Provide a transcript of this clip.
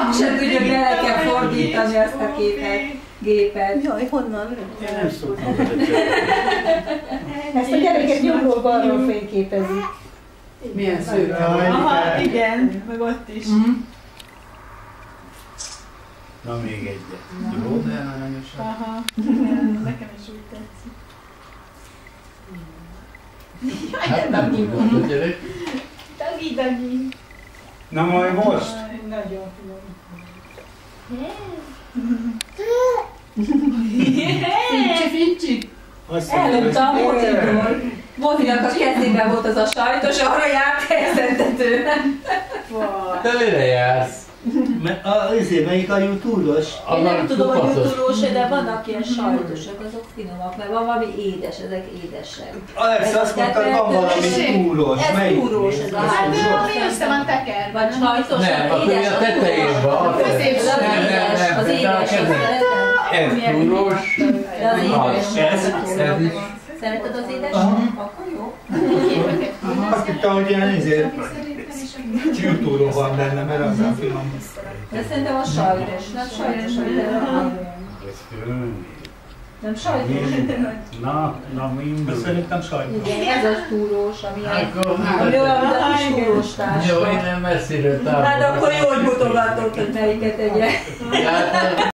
Azt sem tudja, hogy bele kell fordítani azt a gépet. Jaj, honnan? Én nem szoktam. Ezt a gyereket jobbról balról fényképezik. Milyen szép. Aha, igen, meg ott is. Na még egyet. Jó, de arányosan. Aha, igen, nekem is úgy tetszik. Hát nem tudod, a gyerek. Dagi. Na majd most. Nagyon finom. Fincsi. Ellopta a moziból. Mozinak a kezében volt az a sajtos, arra járt helyzetető. Te mire jársz? Melyik a YouTube-os? Én nem tudom, hogy kupatos. jutulós, de vannak ilyen sajtosak, azok finomak, mert van valami édes, ezek édesek. Alex azt mondta, hogy van valami túros. Ez túrós, ez a Hát túrós. ami össze van tekerve. Vagy sajtos, Nem, az akkor édes, a tetején van. Ez az édes, az édes, az szereted? Ez túrós. De az édes. Ez is. Szereted az édes? Akkor jó. azt hittem, hogy ilyen YouTube van benne, mert az a finom. De szerintem a sajtos, nem sajtos, hogy nem sajtos. Na mindegy. Szerintem sajnos. Igen, ez az túrós, ami Akkor olyan, mint a kis túrós táska. jó, én nem messziről távolodom. Hát akkor jó, hogy mutogatott, hogy melyiket tegye. Hát,